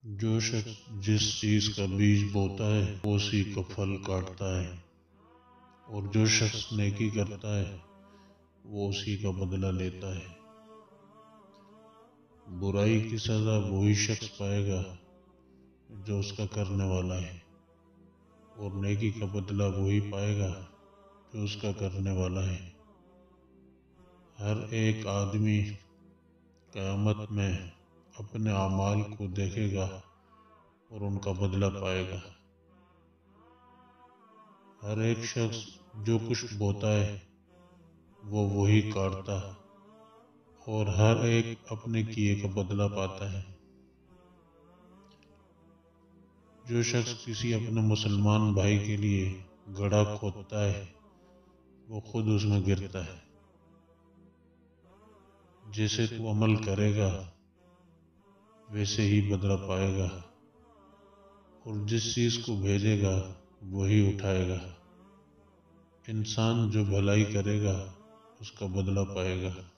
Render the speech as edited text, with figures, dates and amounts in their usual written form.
جو شخص جس چیز کا بیج بوتا ہے وہ اسی کا پھل کاٹتا ہے، اور جو شخص نیکی کرتا ہے وہ اسی کا بدلہ لیتا ہے۔ برائی کی سزا وہی شخص پائے گا جو اس کا کرنے والا ہے، اور نیکی کا بدلہ وہی پائے گا جو اس کا کرنے والا ہے۔ ہر ایک آدمی قیامت میں اپنے اعمال کو دیکھے گا اور ان کا بدلہ پائے گا۔ ہر ایک شخص جو کچھ بوتا ہے وہ وہی کاٹتا، اور ہر ایک اپنے کیے کا بدلہ پاتا ہے۔ جو شخص کسی اپنے مسلمان بھائی کے لیے گڑھا کھودتا ہے وہ خود اس میں گرتا ہے۔ جیسے تو عمل کرے گا ویسے ہی بدلہ پائے گا، اور جس چیز کو بھیجے گا وہی اٹھائے گا۔ انسان جو بھلائی کرے گا اس کا بدلہ پائے گا۔